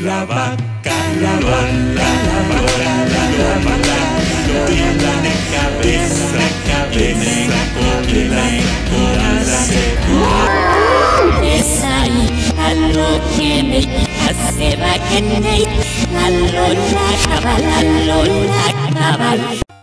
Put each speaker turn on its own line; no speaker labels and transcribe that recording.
la vaca, tiene cabeza, tiene cola,
Esai, allo che mi passeva che nei, allo la caval.